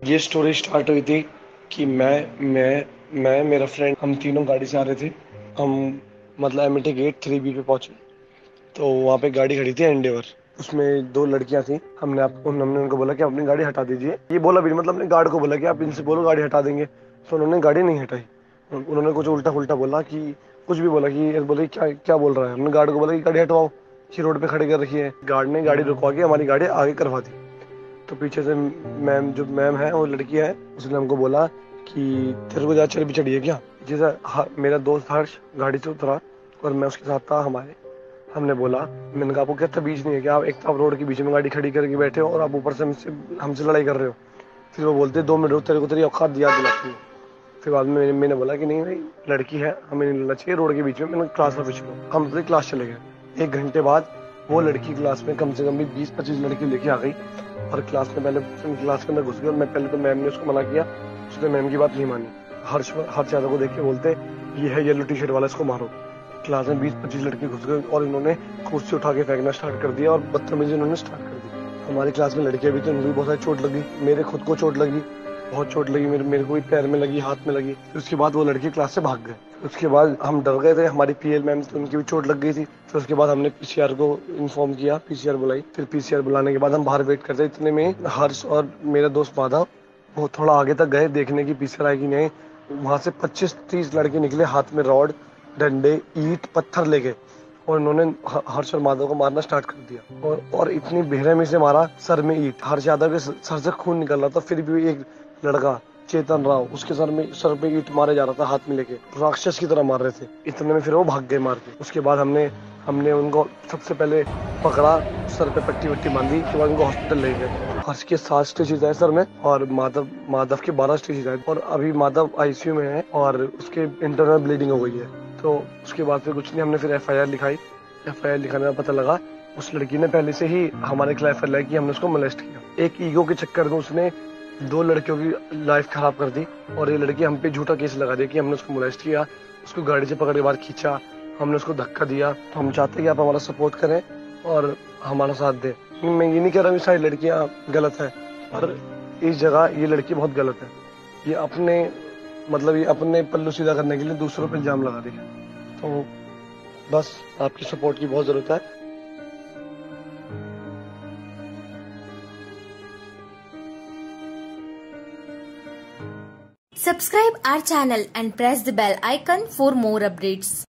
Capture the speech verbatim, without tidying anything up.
ये story start हुई थी कि मैं मैं मैं मेरा फ्रेंड हम तीनों गाड़ी से आ रहे थे। हम मतलब एमिटी गेट थ्री बी पे पहुंचे तो वहाँ पे गाड़ी खड़ी थी एंडेवर। उसमें दो लड़कियां थी। हमने आपको हमने उनको बोला कि अपनी गाड़ी हटा दीजिए। ये बोला भी नहीं, मतलब अपने गार्ड को बोला कि आप इनसे बोलो गाड़ी हटा देंगे। तो उन्होंने गाड़ी नहीं हटाई। उन्होंने कुछ उल्टा पुल्टा बोला कि कुछ भी बोला कि बोले क्या क्या बोल रहा है। हमने गार्ड को बोला कि गाड़ी हटवाओ, कि रोड पे खड़े कर रखी है। गार्ड ने गाड़ी रुकवा के हमारी गाड़ी आगे करवा दी। तो पीछे से मैम जो मैम है वो लड़की है, उसने हमको बोला कि तेरे को ज़्यादा चर्बी चढ़ी है क्या। जैसा हाँ, मेरा दोस्त हर्ष गाड़ी से उतरा और मैं उसके साथ था हमारे। हमने बोला, मैंने कहा आपको क्या तमीज नहीं है क्या, आप एक तो आप रोड के बीच में गाड़ी खड़ी करके बैठे हो और आप ऊपर से हमसे हमसे लड़ाई कर रहे हो। फिर वो बोलते दो मिनट रुक, तेरे को तेरी औकात याद दिलाती है। फिर बाद में मैंने, मैंने बोला कि नहीं भाई लड़की है, हमें नहीं लड़ना चाहिए रोड के बीच में। मैंने क्लास में पूछ लो, हम अपनी क्लास चले गए। एक घंटे बाद वो लड़की क्लास में कम से कम भी बीस पच्चीस लड़की लेके आ गई और क्लास में पहले क्लास के अंदर घुस गई। और मैं पहले तो मैम ने उसको मना किया, उसने मैम की बात नहीं मानी। हर्ष हर्ष यादव को देख के बोलते ये है येलो टी शर्ट वाला, इसको मारो। क्लास में बीस पच्चीस लड़के घुस गए और इन्होंने कुर्सी उठा के फेंकना स्टार्ट कर दिया और बदतमीजी इन्होंने स्टार्ट कर दी। हमारी क्लास में लड़कियां भी थी, उनको भी बहुत सारी चोट लगी। मेरे खुद को चोट लगी, बहुत चोट लगी मेरे मेरे को भी पैर में लगी, हाथ में लगी। उसके बाद वो लड़के क्लास से भाग गए। उसके बाद हम डर गए थे, हमारी पीएल मैम थी उनकी भी चोट लग गई थी। फिर उसके बाद हमने पीसीआर को इन्फॉर्म किया, पीसीआर बुलाई। फिर पीसीआर बुलाने के बाद हम बाहर वेट करते। इतने में हर्ष और मेरा दोस्त माधव वो थोड़ा आगे तक गए देखने की पीसीआर आएगी नहीं। वहां से पच्चीस तीस लड़के निकले, हाथ में रॉड, डंडे, ईंट, पत्थर लेके, और इन्होंने हर्ष और माधव को मारना स्टार्ट कर दिया। और और इतनी बेरहमी से मारा, सर में ईंट। हर्ष यादव के सर से खून निकल रहा था, फिर भी एक लड़का चेतन राव उसके सर में सर पे ईंट मारे जा रहा था, हाथ में लेके राक्षस की तरह मार रहे थे। इतने में फिर वो भाग गए मार के। उसके बाद हमने हमने उनको सबसे पहले पकड़ा, सर पे पट्टी वट्टी बांधी, उसके बाद उनको हॉस्पिटल ले गए। हर्ष के सात स्टिचेज आए सर में और माधव माधव के बारह स्टिचेज आए। और अभी माधव आईसीयू में है और उसके इंटरनल ब्लीडिंग हो गई है। तो उसके बाद फिर कुछ नहीं, हमने फिर एफ आई आर लिखाई। एफ आई आर लिखाने में पता लगा उस लड़की ने पहले से ही हमारे खिलाफ एफ आई आर की, हमने उसको मोलेस्ट किया। एक ईगो के चक्कर में उसने दो लड़कियों की लाइफ खराब कर दी और ये लड़की हम पे झूठा केस लगा दी कि हमने उसको मोलेस्ट किया। उसको गाड़ी से पकड़ के बाहर खींचा, हमने उसको धक्का दिया। तो हम चाहते हैं कि आप हमारा सपोर्ट करें और हमारा साथ दें। मैं ये नहीं कह रहा हूँ सारी लड़कियां गलत है, पर इस जगह ये लड़की बहुत गलत है। ये अपने मतलब ये अपने पल्लू सीधा करने के लिए दूसरों पर इल्जाम लगा रही है। तो बस आपकी सपोर्ट की बहुत जरूरत है। Subscribe our channel and press the bell icon for more updates.